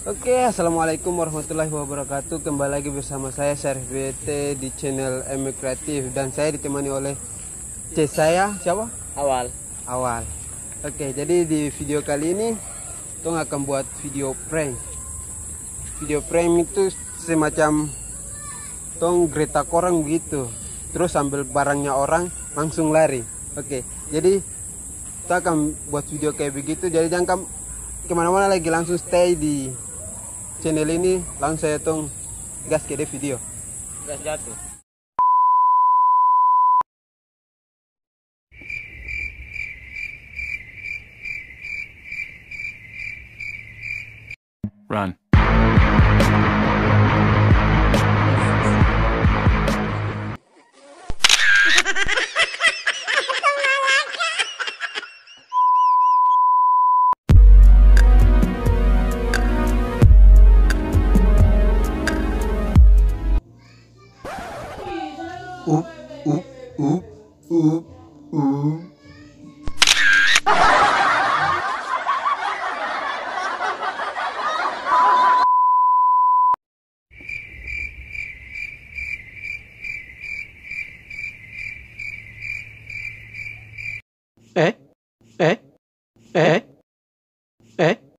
Assalamualaikum warahmatullahi wabarakatuh. Kembali lagi bersama saya Syarif BT di channel ME Kreatif, dan saya ditemani oleh saya siapa? Awal. Jadi di video kali ini tong akan buat video prank. Video prank itu semacam tong gretak orang begitu, terus ambil barangnya orang langsung lari. Jadi kita akan buat video kayak begitu. Jadi jangan kemana-mana lagi, langsung stay di channel ini. Langsung saya tong gas ke video. Gas jatuh. Run. Eh?